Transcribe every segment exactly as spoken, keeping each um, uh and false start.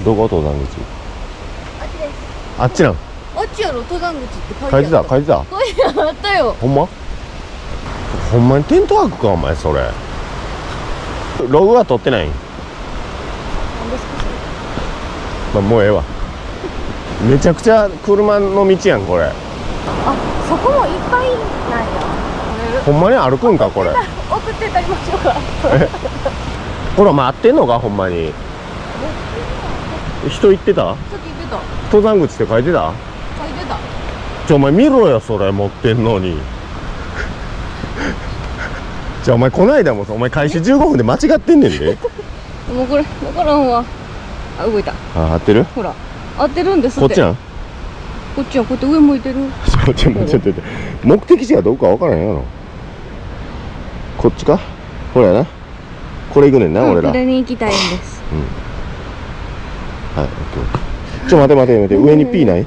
どこ登山口？ あっちです。 あっちなん？ あっちやろ、登山口って書いてあった。 書いてた書いてた。 書いてあったよ。 ほんま？ほんまにテントワークかお前それ。ログは取ってないん？ 何ですかそれ。 まあもうええわ。めちゃくちゃ車の道やんこれ。 あ、そこもいっぱいなんや。 ほんまに歩くんかこれ。 送ってたりましょうか。 ほら待ってんのかほんまに。人行ってた？ さっき言ってた。 登山口って書いてた？ 書いてた。 ちょお前見ろよそれ持ってんのに。じゃあお前この間もお前開始じゅうごふんで間違ってんねんで。 もうこれ分からんわ。あ、動いた。 あ、合ってる？ ほら合ってるんですって。 こっちやん。 こっちやん。こうやって上向いてる。 ちょちょちょちょちょ目的地がどこか分からへんやろ。こっちか？これやな。これ行くねんな、 うん、 俺ら。 これに行きたいんです。 うん。はい、オッケーオッケー。ちょ待て待て待て、上に P ない？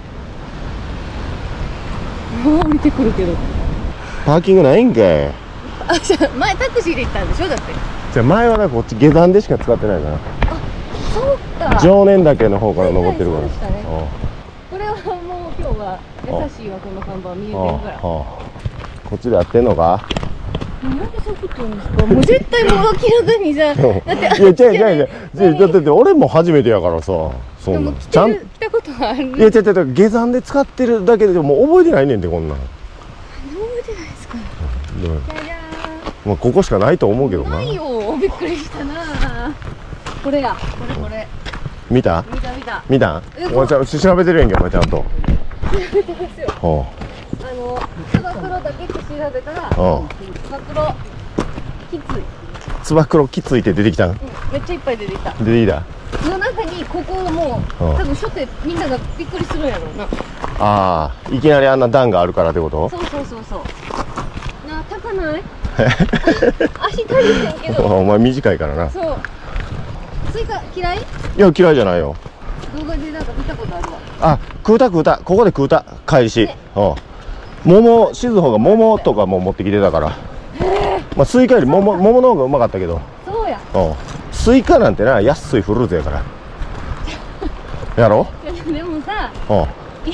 降りてくるけど。 パーキングないんかい。 あ、じゃあ前タクシーで行ったんでしょだって。 じゃあ前はなこっち下山でしか使ってないから。 あ、そうか。 常念岳の方から登ってるから。 はいはいそうでしたね。これはもう今日は優しいわこの看板見えてるから。 こっちでやってんのか？ なんでそういうこと言うんですか？もう絶対もう明らかにさ、だっていや、違う違う違う、だって俺も初めてやからさ、そんなちゃん来たことある。 いや違う違う、下山で使ってるだけでもう覚えてないねんでこんなん。 覚えてないですか？ うん、 じゃじゃまあここしかないと思うけどな。 ないよ、びっくりしたな。これや、これこれ。 見た？ 見た見た。 見た？お前ちゃん調べてるやんけお前ちゃんと。 調べてますよ。 ほあのつば九郎だけって調べたら、つば九郎きつい。 つば九郎きついって出てきたん？うん、 めっちゃいっぱい出てきた。 出てきた？ の中にここも多分初手みんながびっくりするんやろうな。 ああ、いきなりあんな段があるからってこと？ そうそうそうそう。なあ、高ない？足足りへんけど。 お前短いからな。 そう。スイカ嫌い？ いや嫌いじゃないよ。 動画でなんか見たことあるわ。 あ、食うた食うた、ここで食うた返し。ね、うん。桃、静穂が桃とかも持ってきてたから。まあスイカより桃、桃の方がうまかったけど。 そうや。 うん。スイカなんてな安いフルーツやから。やろ？ でもさ。 うん。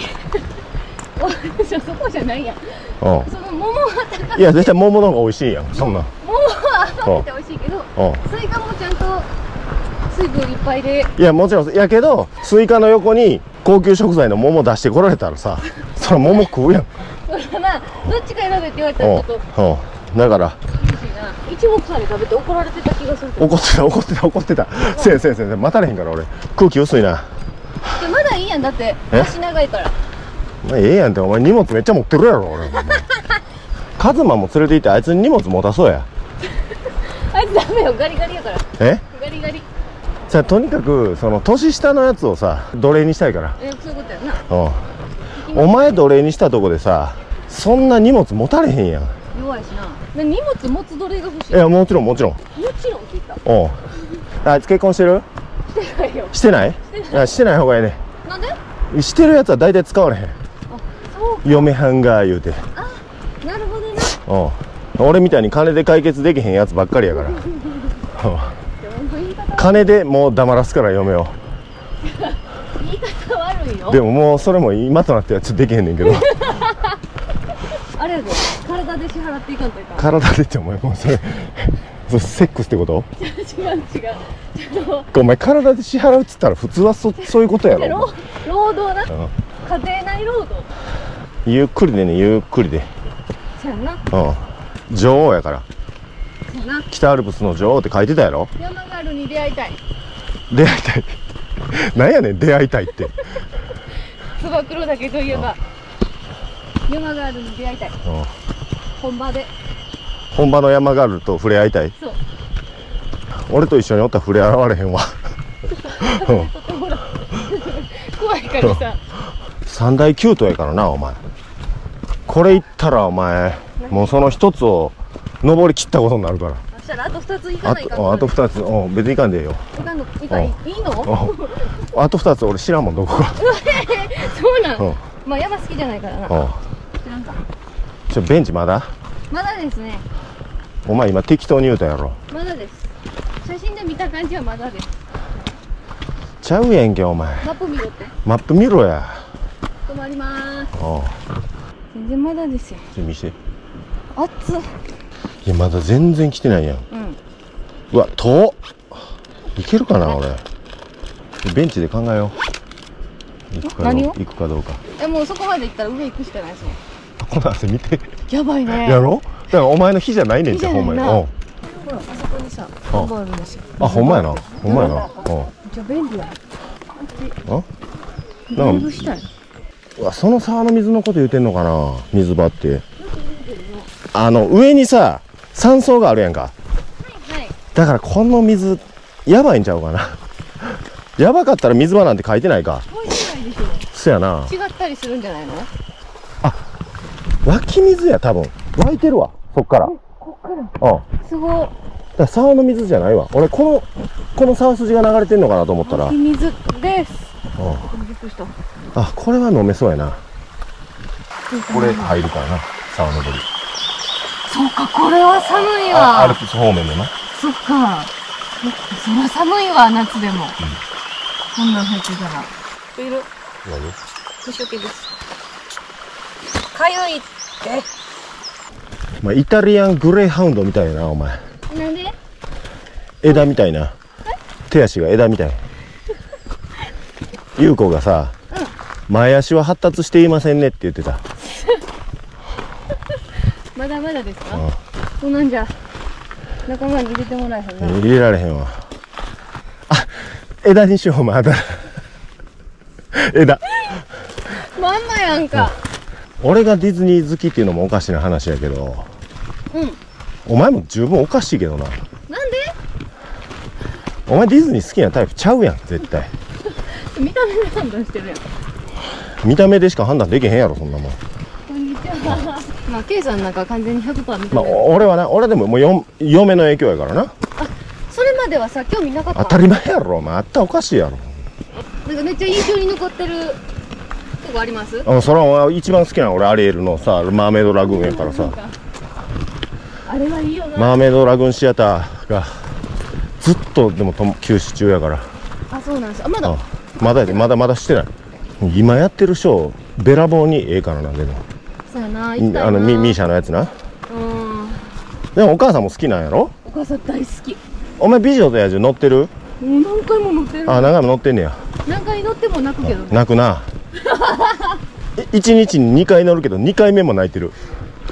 そこじゃないやん。うん。その桃は高い。 いや絶対桃の方が美味しいやん。そんな。 桃は甘くて美味しいけど。うん。スイカもちゃんと水分いっぱいで。いやもちろんやけどスイカの横に高級食材の桃出してこられたらさ、それ桃食うやん。 そうだな。どっちか選べって言われたらちょっと。 うん。だから。 一目散に食べて怒られてた気がする。 怒ってた怒ってた怒ってた。せんせんせん待たれへんから俺。空気薄いな。 まだいいやんだって足長いから。 まあええやんってお前荷物めっちゃ持ってるやろ俺。カズマも連れて行ってあいつに荷物持たそうや。 あいつダメよガリガリやから。 え？ ガリガリ。 じゃあとにかくその年下のやつをさ奴隷にしたいから。 え、そういうことやな。 うん。お前奴隷にしたとこでさそんな荷物持たれへんやん。 弱いしな。荷物持つ奴隷が欲しい。 いやもちろんもちろん。もちろん聞いた。 うん。あいつ結婚してる？ してないよ。 してない？いやしてない方がいいね。 なんで？ してるやつは大体使われへん。 あ、そうか。 嫁はんが言うて。 あ、なるほどね。 うん。俺みたいに金で解決できへんやつばっかりやから。金でもう黙らすから嫁を。 言い方悪いよ。 でももうそれも今となってはちょっとできへんねんけど。 あれやで、体で支払っていかんといかん。 体でってお前もうそれそれセックスってこと？ 違う違う。 お前体で支払うっつったら普通は そ, そういうことやろ。 労働な、うん、家庭内労働。 ゆっくりでねゆっくりで。 そうやな。 うん。女王やから。 そうやな。 北アルプスの女王って書いてたやろ。 山ガールに出会いたい。 出会いたい。なんやねん出会いたいって。 つば九郎だけといえば山ガールに出会いたい。うん。本場で。 本場の山ガールと触れ合いたい。 そう。 俺と一緒におったら触れ合われへんわ。 怖いからさ。 三大急登やからなお前。これ行ったらお前もうその一つを登り切ったことになるから。 そしたらあと二つ行かないかん。 あと二つ、うん、別に行かんでええよ。 行かんの、行かんいいの？ あと二つ俺知らんもんどこか。 そうなん。まあ山好きじゃないからな。知らんか。 ちょベンチまだ？ まだですね。 お前今適当に言うたやろ。 まだです。写真で見た感じはまだです。 ちゃうやんけお前。 マップ見ろって。 マップ見ろや。 止まりまーす。 ああ、 全然まだですよ。 ちょ見して。 熱っ。 いやまだ全然来てないやん。 うん。 うわ遠っ。いけるかな俺。ベンチで考えよう。行くかどう何を行くかどうか。 え、もうそこまで行ったら上行くしかないですもん。 この汗見て。 やばいね。 やろ。だからお前の日じゃないねんじゃんほんまに。うん。 ほら、あそこにさ、看板あるんですよ。 あ、ほんまやな。ほんまやな。うん。 じゃあ便利や。 あ。 ライブしたい。 うわ、その沢の水のこと言うてんのかな、水場って。あの上にさ山荘があるやんか。 はいはい。 だからこの水やばいんちゃうかな。やばかったら水場なんて書いてないか。 書いてないでしょ。 そやな。 違ったりするんじゃないの？ あ、湧き水や多分。湧いてるわそっから。 こっから。 うん。 すごい。 だから沢の水じゃないわ。俺このこの沢筋が流れてんのかなと思ったら。 湧き水です。 うん。 びっくりした。 あ、これは飲めそうやな。これ入るからな、沢登り。 そうか、これは寒いわ。 あ、アルプス方面でな。 そっか。そりゃ寒いわ、夏でも。うん、こんなん入ってたら。いる。 何？ 虫除けです。かゆいって。 まあ、イタリアングレーハウンドみたいやな、お前。 なんで？ 枝みたいな。手足が枝みたい。優子がさ、うん、前足は発達していませんねって言ってた。 まだまだですか？うん、そうなんじゃ。仲間に入れてもらえへんな。 入れられへんわ。あ、枝にしよう、まだ。枝。 まんまやんか。 うん、俺がディズニー好きっていうのもおかしな話やけど。 うん。 お前も十分おかしいけどな。 なんで？ お前ディズニー好きなタイプちゃうやん、絶対。 見た目で判断してるやん。 見た目でしか判断できへんやろ、そんなもん。 こんにちは。まあ、ケイさんなんか完全に ひゃくパーセント 見たまあ、 目。 俺はな、俺でももうよ嫁の影響やからな。 あ、それまではさ、興味なかった。 当たり前やろ、お前。あったらおかしいやろ。 なんかめっちゃ印象に残ってるとこあります？ あ、それは一番好きなの俺アリエルのさ、マーメイドラグーンやからさ。 あれはいいよな。 マーメイドラグーンシアターがずっとでもと休止中やから。 あ、そうなんです。あ、まだ。 あ、まだやで、まだまだしてない。今やってるショーべらぼうにええからな。でもそうやな、行きたいな。 あのミミーシャのやつな。 うん。 でもお母さんも好きなんやろ？ お母さん大好き。 お前美女と野獣乗ってる？ もう何回も乗ってる。 あ、何回も乗ってんねや。 何回乗っても泣くけどね。 泣くな。いちにちににかい乗るけどにかいめも泣いてる。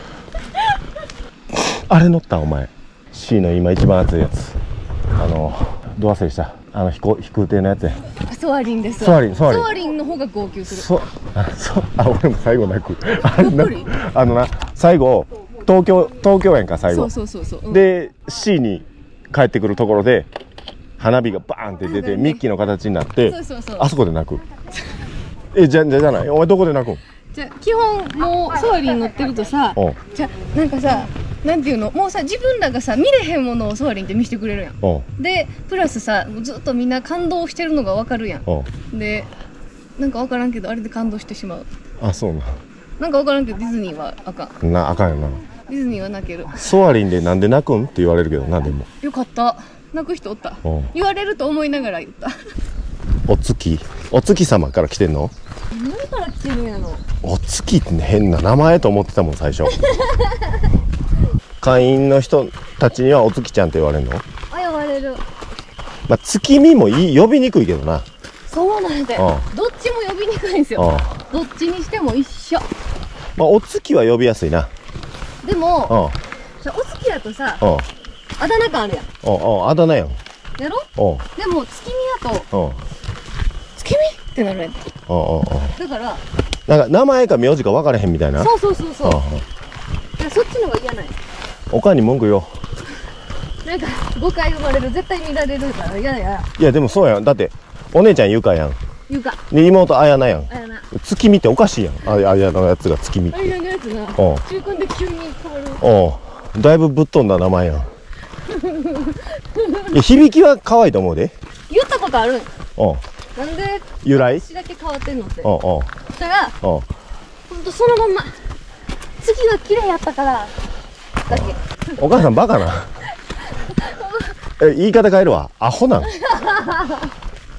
あれ乗ったお前。 C の今一番熱いやつ。あのど忘れした。あの飛行飛空艇のやつや。 ソアリンです。 ソアリン、ソアリン。 ソアリンの方が号泣する。 そ、あ、そ、あ、俺も最後泣く。あのな、あのな、最後東京東京やんか最後。 そうそうそうそう。うん、 で C に帰ってくるところで花火がバーンって出て、ね、ミッキーの形になって、そうそうそう、あそこで泣く。え、じゃじゃじゃない。お前どこで泣くん？ じゃ基本もうソアリン乗ってるとさ、じゃなんかさ。なんていうの、もうさ自分らがさ見れへんものをソアリンって見せてくれるやん。でプラスさずっとみんな感動してるのが分かるやん。でなんか分からんけどあれで感動してしまう。 あ、そうな。 なんか分からんけどディズニーはあかんな。あかんよな。 ディズニーは泣ける。 ソアリンでなんで泣くんって言われるけどな。でもよかった、泣く人おった。言われると思いながら言った。お月お月様から来てんの？ 何から来てるんやろ。 お月って変な名前と思ってたもん最初。会員の人たちにはお月ちゃんって言われるの？ あ、呼ばれる。 まあ月見もいい、呼びにくいけどな。 そうなんで、どっちも呼びにくいんですよ。どっちにしても一緒。 まあお月は呼びやすいな。 でもお月やとさ、あだ名感あるやん。 ああ、あだ名やん。 やろ？でも月見やと月見ってなるやん。だからなんか名前か名字か分からへんみたいな。 そうそうそうそう。そっちの方が嫌ない。 おかんに文句よ。 なんか誤解生まれる、絶対見られるから嫌や。 いやでもそうやん。だってお姉ちゃんゆかやん。 ゆか。 で妹あやなやん。 あやな。 月見っておかしいやん。ああやのやつが月見。 あやのやつな。中間で急に変わる。 おう、だいぶぶっ飛んだ名前やん。いや響きは可愛いと思うで。 言ったことあるん。 おう。 なんで由来？ 私だけ変わってんのって。 おうおう。 そしたら、ほんとそのまんま。月が綺麗やったからだけ。 お母さんバカな。え、言い方変えるわ。アホなん。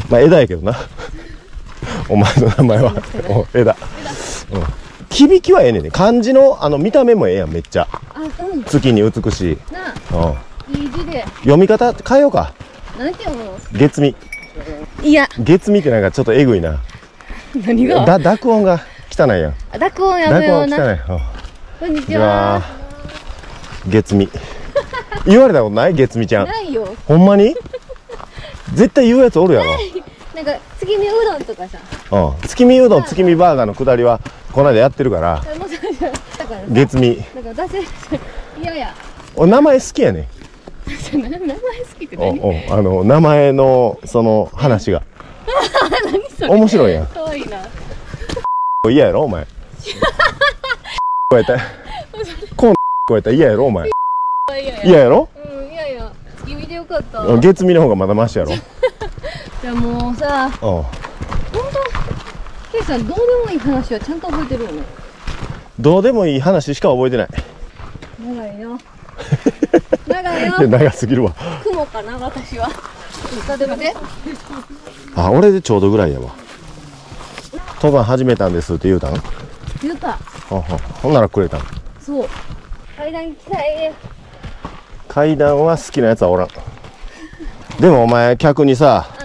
まあ枝やけどなお前の名前は枝。響きはええねんね。漢字のあの見た目もええやんめっちゃ。月に美しい。いい字で。読み方変えようか。なんて読むの？月見。いや。月見ってなんかちょっとえぐいな。何が？だ濁音が汚いやん。濁音やめような。濁音汚い。こんにちは。月見。言われたことない？月見ちゃん。ないよ。ほんまに？絶対言うやつおるやろ。なんか月見うどんとかさ。うん。月見うどん、月見バーガーのくだりはこの間やってるから。月見。なんか出せ。いやいや。俺名前好きやね。名前好きって何？おおあの名前のその話が。何それ？面白いやん。可愛いな。嫌やろお前。こうやった。こうこうやったら嫌やろお前。嫌やろ？うん、嫌や。月見でよかった。月見の方がまだマシやろ。じゃあもうさ、本当ケイさんどうでもいい話はちゃんと覚えてるよね。どうでもいい話しか覚えてない。長いよ。長いよ。長すぎるわ。雲かな私は。見て見て。あ、俺でちょうどぐらいやわ。登山始めたんですって言うたん？言った。ほんほん。ほんならくれたん。そう。階段行きたい。階段は好きなやつはおらん。でもお前客にさ、うん、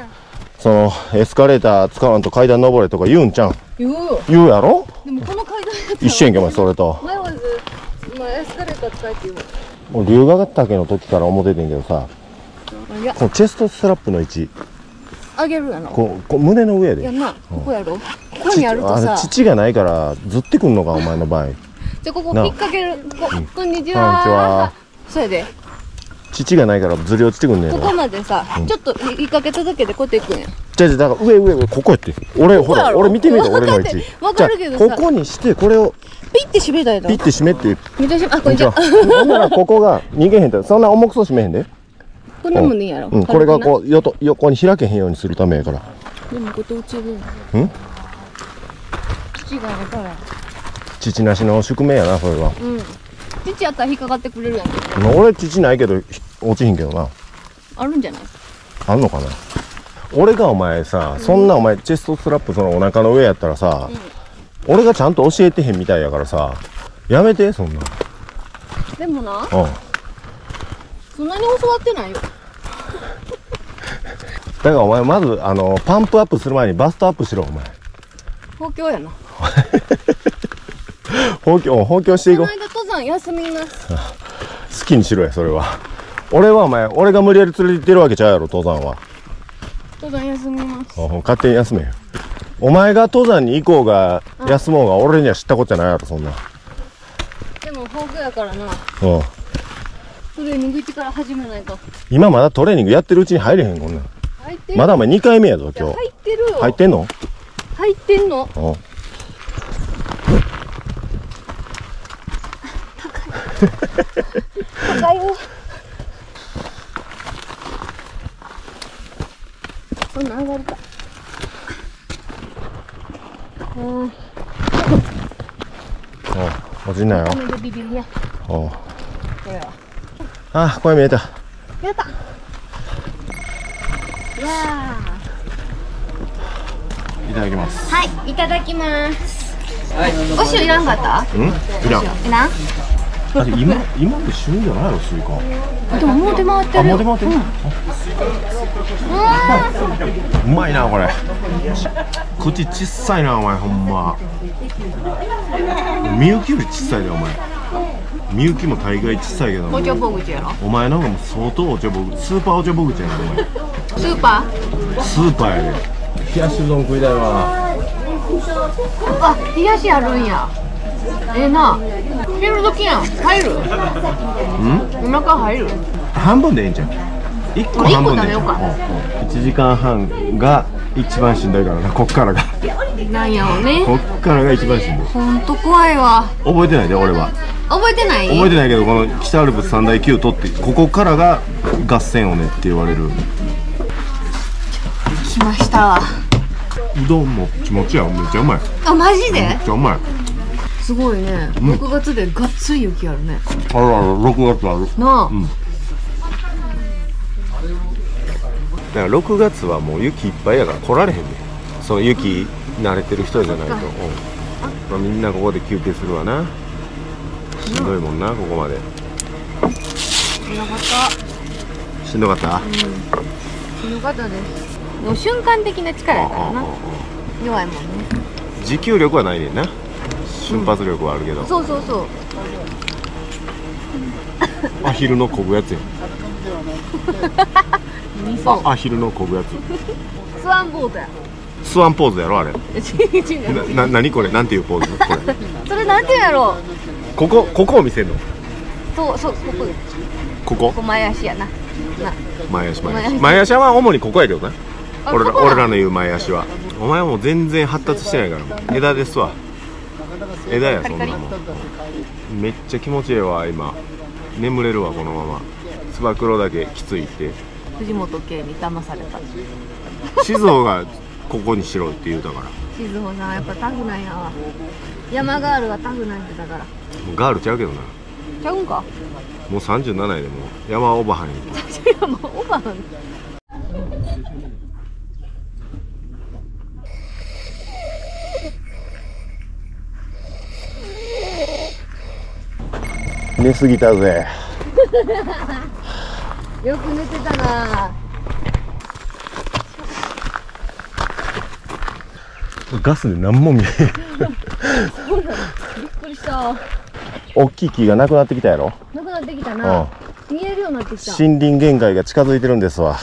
そのエスカレーター使わんと階段登れとか言うんちゃん。言うよ。言うやろ。でもこの階段やったら一緒やんけお前それと。迷わず、まあ、エスカレーター使えって言う。もう龍ヶ岳の時から思っててんけどさ、このチェストストラップの位置上げるやな。ここ胸の上でやんな。ここやろ。ここにあるとさ、乳がないからずってくんのかお前の場合。じゃあここ引っ掛ける。こんにちは。そうやで。乳がないからずり落ちてくんねん。ここまでさ、ちょっと引っ掛けただけでこうやっていくんや。じゃあじゃだから上上上ここやって。俺ほら俺見てみて俺の位置。わかるけどさ。ここにしてこれをピッて締めたいの。ピッて締めって。見てしまあこんにちは。ほんならここが逃げへんとそんな重くそう締めへんで。こんなもんでいいやろ。うん、これがこうよと横に開けへんようにするためやから。でもこっち落ちる。うん？土があるから。父なしの宿命やなそれは。うん。父やったら引っかかってくれるやん。俺父ないけど落ちひんけどな。あるんじゃない？あんのかな。俺がお前さ、うん、そんなお前チェストストラップそのお腹の上やったらさ、うん、俺がちゃんと教えてへんみたいやからさ、やめてそんな。でもな。うん。そんなに教わってないよ。だからお前まずあのパンプアップする前にバストアップしろお前。包協やな。包協包協していこう。この間登山休みます。好きにしろやそれは。俺はお前俺が無理やり連れて行ってるわけちゃうやろ登山は。登山休みます。勝手に休めよ。お前が登山に行こうが休もうが俺には知ったことじゃないやろそんな。でも豊富やからな。うん。トレーニング一から始めないと。今まだトレーニングやってるうちに入れへんこんなん。入ってる。まだお前にかいめやぞ今日。入ってるよ。入ってんの？入ってんの？うん。高い。高いよ。こんなん上がるか。うん。落ちんなよ。ビビりや。おう。あ、声見えた。見えた。いやいただきます。はい、いただきます。お塩いらんかった？うん？いらん。いらん？あれ今今で旬じゃないのスイカ。でももう出回ってる。もう出回ってる。うまいなこれ。口ちっさいなお前ほんま。みゆきよりちっさいでお前。みゆきも大概ちっさいけど。お茶ぼ口やろ。お前の方がもう相当お茶ぼ口、スーパーお茶ぼ口やなお前。スーパー？スーパーやで。冷やしうどん食いたいわ。あ、冷やしあるんや。ええな。昼時やん。入る？うん？お腹入る？半分でええんちゃう？いっこ半分でええんちゃう？いちじかんはんが一番しんどいからな、こっからが。なんやろね。こっからが一番しんどい。ほんと怖いわ。覚えてないで俺は。覚えてない？覚えてないけどこの北アルプス三大級取ってここからが合戦をねって言われる。しましたわ。うどんも気持ちやめっちゃうまい。あ、マジで？めっちゃうまい。すごいね。ろくがつでがっつり雪あるね。あるある、ろくがつある。なあ。うん、 からろくがつはもう雪いっぱいやから来られへんねん。その雪慣れてる人じゃないと、うん、まあ、みんなここで休憩するわな。しんどいもんな、ここまで。 しんどかった。 しんどかった、 うん、しんどかったです。もう瞬間的な力やからな。弱いもんね。 持久力はないねんな。瞬発力はあるけど、うん、 そうそうそう。 アヒルのこぐやつやん。あ、アヒルのこぐやつ。 スワンボートや。 スワンポーズやろあれ。な、なにこれ、なんていうポーズこれ。 それなんていうんやろう。 ここ、ここを見せんの。 そうそう、ここ。 ここ。 ここ前足やな。な。 前足、前足。前足は主にここやけどな。俺ら、俺らの言う前足は。お前はもう全然発達してないから。枝ですわ。枝や、そんなもん。めっちゃ気持ちいいわ、今。眠れるわ、このまま。つば九郎だけきついって。 藤本圭に騙された。 静雄がここにしろって言うたから。 静雄さんやっぱタフなんやわ。山ガールはタフなんてだから。もうガールちゃうけどな。 ちゃうんか。 もうさんじゅうななやでもう山オバハンや。 山オバハン。 寝すぎたぜ。 よく寝てたな。 ガスで何も見えへん。 そうなの。びっくりした。 大きい木がなくなってきたやろ。 なくなってきたな。うん、見えるようになってきた。 森林限界が近づいてるんですわ。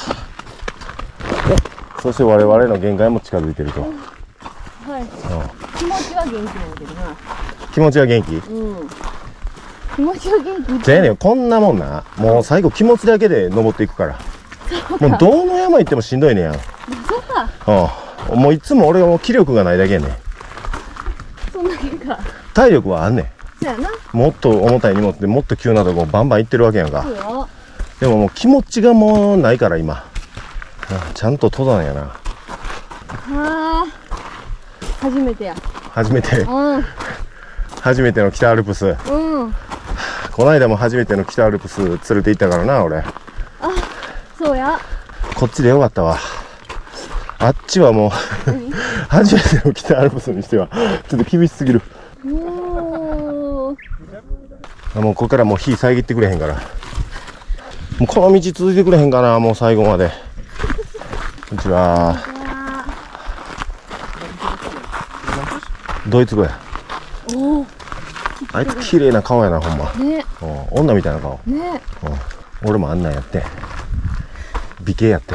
そして我々の限界も近づいてると。うん、 はい。うん、気持ちは元気なんだけどな。 気持ちは元気。 うん。気持ちは元気。 じゃあね、こんなもんな。もう最後気持ちだけで登っていくから。もうどの山行ってもしんどいねやん。 そうか。 うん。もういつも俺はもう気力がないだけやねん。 そんなにか。 体力はあんねん。 そうやな。 もっと重たい荷物でもっと急なとこバンバン行ってるわけやんか。 そうよ。 でももう気持ちがもうないから今。ちゃんと登山やな。はあ。初めてや。 初めて。うん。初めての北アルプス。うん。こないだも初めての北アルプス連れて行ったからな俺。あ、 そうや。 こっちでよかったわ。あっちはもう初めての北アルプスにしてはちょっと厳しすぎる。おもうここからもう火遮ってくれへんから。もうこの道続いてくれへんかな、もう最後まで。こんにちは。ドイツ語や。おあいつ綺麗な顔やな、ほんま。ね。女みたいな顔。ね。俺もあんなんやって。美形やって。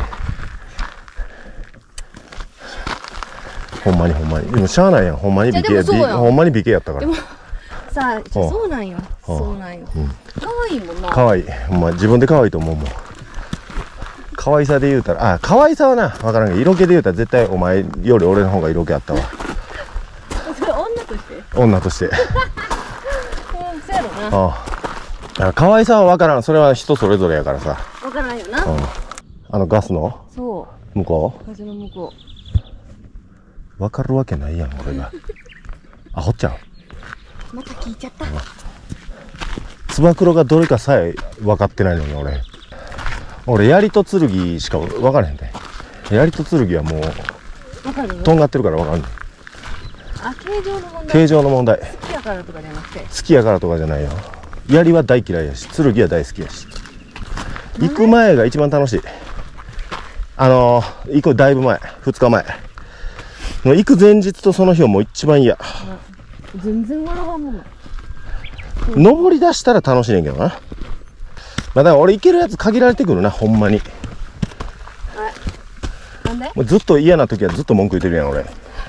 ほんまにほんまに。でもしゃあないやん、ほんまに美形。ほんまに美形やったから。 さあ、そうなんよ。そうなんよ。可愛いもんな。 可愛い。ほんま自分で可愛いと思うもん。可愛さで言うたら、あ、可愛さはな、わからんけど、色気で言うたら絶対お前より俺の方が色気あったわ。 それ女として？ 女として。 そうやろな。 ああ。可愛さはわからん。それは人それぞれやからさ。 わからんよな。 あのガスの？ そう。 向こう？ ガスの向こう。わかるわけないやん、俺が。アホちゃう。 また聞いちゃった。 つば九郎がどれかさえ分かってないのに俺。俺、槍と剣しか分からへんで。槍と剣はもう、 わかるよ。 とんがってるから分かんない。 あ、形状の問題。 形状の問題。 好きやからとかじゃなくて。 好きやからとかじゃないよ。槍は大嫌いやし、剣は大好きやし。行く前が一番楽しい。あのー、行くだいぶ前、ふつかまえ。もう行く前日とその日はもう一番嫌。 全然笑わんもん。 登り出したら楽しいねんけどな。まあだから俺行けるやつ限られてくるな、ほんまに。 なんで？ もうずっと嫌な時はずっと文句言ってるやん俺。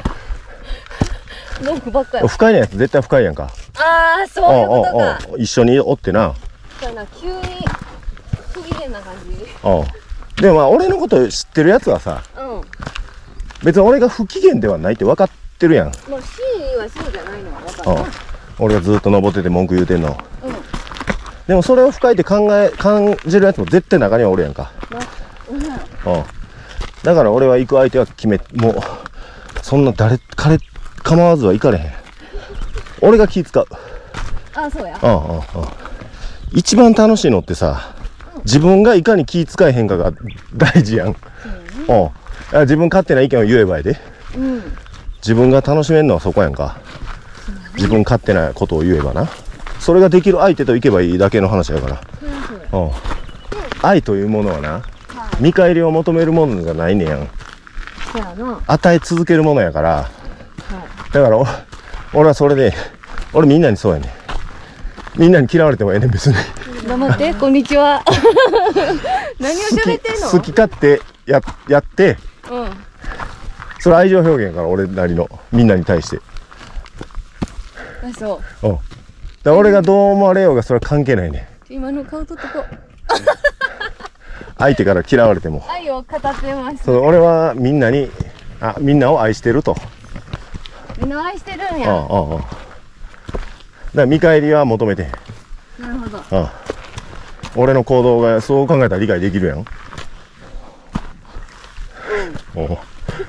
文句ばっかり。 不快なやつ絶対不快やんか。 ああ、そういうことか。 おうおうおう一緒におってな。 そうやな、急に不機嫌な感じ。 おうでもまあ俺のこと知ってるやつはさ、うん、別に俺が不機嫌ではないって分かってるやん。 もう真意はそうじゃないのは分かるな。 俺がずっと登ってて文句言うてんの。うん、でもそれを不快って考え感じるやつも絶対中にはおるやんか。うん、だから俺は行く相手は決め、もうそんな誰彼構わずは行かれへん。俺が気使う。 あ、そうや。 うんうんうん。一番楽しいのってさ、自分がいかに気使えへんかが大事やん。 うん。自分勝手な意見を言えばいいで。うん。自分が楽しめるのはそこやんか。自分勝手なことを言えばな。それができる相手と行けばいいだけの話やから。うん。愛というものはな、見返りを求めるものじゃないねやん。そうやな。与え続けるものやから。はい、だから俺はそれで、俺みんなにそうやね。みんなに嫌われてもええねん、別に。 頑張って、こんにちは。何を喋ってんの？ 好き勝手や、やって、うん。それ愛情表現やから、俺なりの。みんなに対して。 あ、そう。 うん。だから俺がどう思われようが、それは関係ないね。 今の顔取っとこう。 相手から嫌われても。 愛を語ってます。 そう、俺はみんなに、あ、みんなを愛してると。 みんな愛してるんや。 うんうんうん。だから見返りは求めてへん。 なるほど。 うん。俺の行動がそう考えたら理解できるやん。うん。お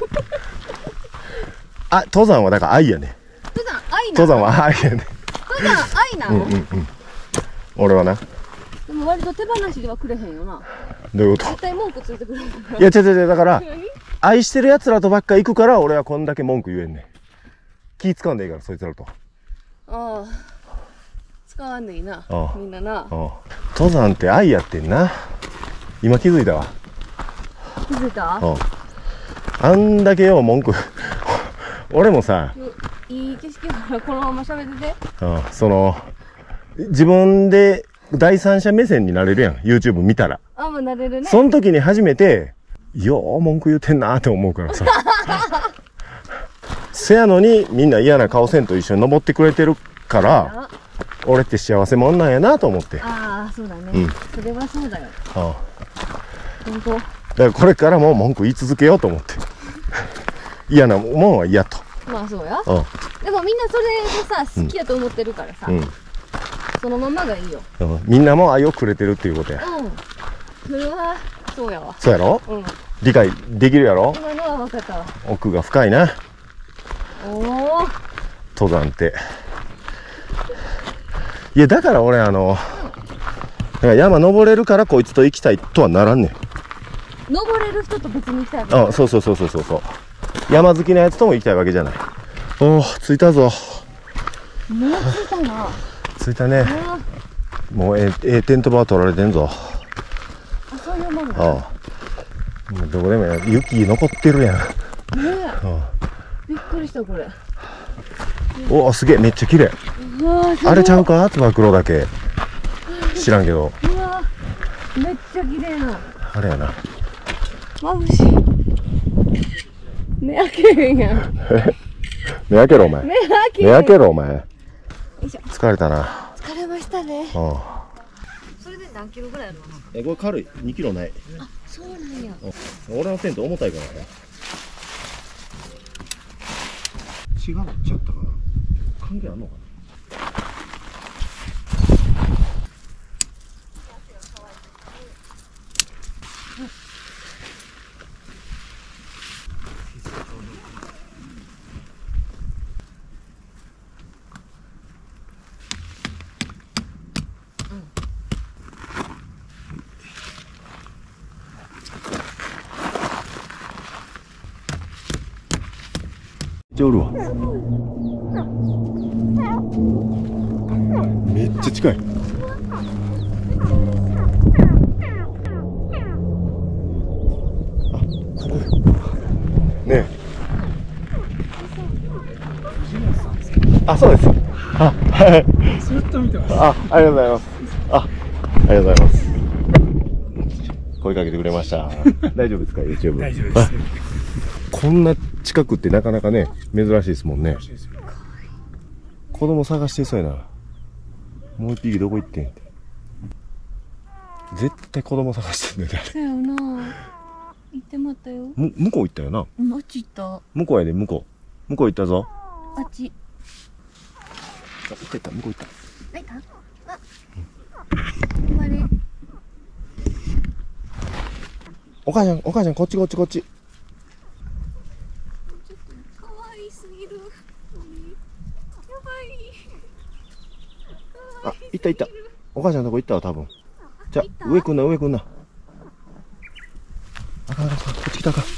あ、登山はだから愛やね。 登山愛な。 登山は愛やね。 登山愛なの？ うんうんうん。俺はな。 でも割と手放しではくれへんよな。 どういうこと？ 絶対文句ついてくる。いや違う違う違う、だから愛してる奴らとばっか行くから俺はこんだけ文句言えんねん。気使うんでいいからそいつらと。ああ。 使わんねえな。みんなな。 登山って愛やってんな。今気づいたわ。 気づいた？ あんだけよう文句。俺もさ。 いい景色だからこのまま喋ってて。 うん、その自分で第三者目線になれるやん。YouTube 見たら。 あ、もうなれるね。 その時に初めてよう文句言うてんなーって思うからさ。せやのにみんな嫌な顔せんと一緒に登ってくれてるから。俺って幸せもんなんやなと思って。 ああ、そうだね。うん、それはそうだよ。ああ。本当。だからこれからも文句言い続けようと思って。嫌なもんは嫌と。 まあそうや。うん、でもみんなそれでさ、好きやと思ってるからさ。うん、そのままがいいよ。 うん。みんなも愛をくれてるっていうことや。 うん。それは、そうやわ。 そうやろ？うん。理解できるやろ？ 今のは分かったわ。 奥が深いな。 おお。 登山って。いやだから俺あの、うん、山登れるからこいつと行きたいとはならんねん。登れる人と別に行きたいわけ？ あ、そうそうそうそうそうそう。山好きなやつとも行きたいわけじゃない。おお、着いたぞ。 もう着いたな。 着いたね。もうええ、ええテント場取られてんぞ。 あ、そういうもんだ。 ああ、もうどこでもや雪残ってるやん。ねえ。ああ、びっくりしたこれ。 おお、すげえ、めっちゃ綺麗。あれちゃうか、つば九郎だけ。知らんけど。 うわ、めっちゃ綺麗な。 あれやな。 眩しい。目開けへんやん。 目開けろお前。 目開け。 目開けろお前。疲れたな。 疲れましたね。 うん。 それで何キロぐらいあるの？ え、これ軽い、にキロない。 あ、そうなんや。 俺のテント重たいからね。違うっちゃったかな。関係あんのかな。おるわ。めっちゃ近い。あ、ここねえ。あ、そうです。あ、はい。ずっと見てます。あ、ありがとうございます。あ、ありがとうございます。声かけてくれました。大丈夫ですか、YouTube。 大丈夫です。 こんな近くってなかなかね、珍しいですもんね。子供探してそうやな。もう一匹どこ行ってんって。絶対子供探してんねん、 そうやな。行ってまったよ。 む、向こう行ったよな。 うん、あっち行った。 向こうやで、向こう。向こう行ったぞ。 あっち。 あ、行った行った、向こう行った。 行った？あ、うん、頑張れ。 お母ちゃん、お母ちゃん、こっちこっちこっち。あ、行った行った。お母ちゃんのとこ行ったわ、多分。じゃあ、上来んな、上来んな。あかんあかん、こっち来た。 たか。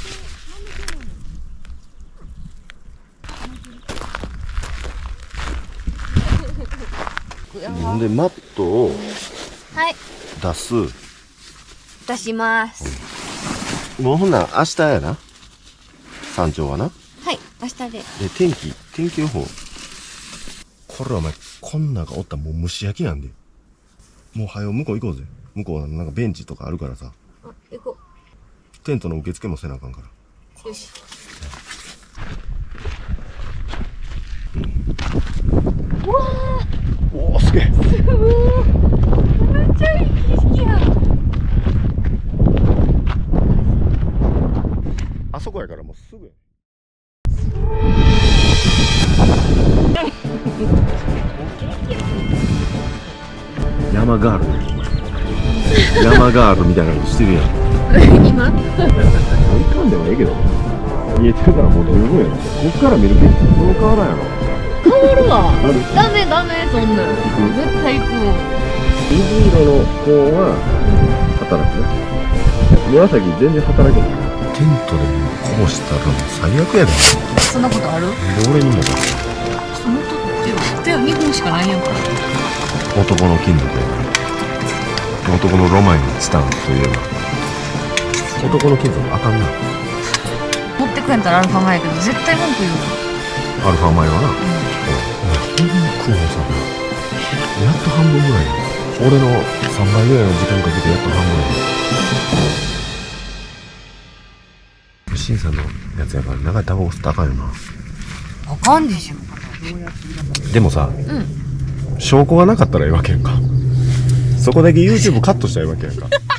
ほんでマットをはい出す。 出します。 もうほんなら明日やな。山頂はな。 はい、明日で。 で、天気、天気予報。これお前、こんなんがおったらもう蒸し焼きやんで。もう早う向こう行こうぜ。向こうはなんかベンチとかあるからさ。 あ、行こう。テントの受付もせなあかんから。 よし。うわー。 おお、すげえ。 すごー。めっちゃいい景色や。 あそこやからもうすぐや。山ガール山ガールみたいなことしてるやん。 今いかんでもええけど見えてるからもう十分やろ。こっから見る景色その変わらんやろ。 変わるわ。ダメダメ、そんなん絶対行くもん。 水色の子は働くね。紫全然働けない。テントでこぼしたらもう最悪やで。 そんなことある？ 俺にもだ。 そのとってにほんしかないやんか。 男の金属やから。男のロマンにスタンといえば男の金属あかんな。 持ってくんやったらアルファ前やけど絶対文句言う。 アルファ米はな。うん。苦労さん。やっと半分ぐらい。俺のさんばいぐらいの時間かけてやっと半分ぐらい。シンさんのやつやから長いタバコ吸ったらあかんよな。 あかんでしょ。 でもさ、 うん、 証拠がなかったらいいわけやんか。そこだけ YouTube カットしたらいいわけやんか。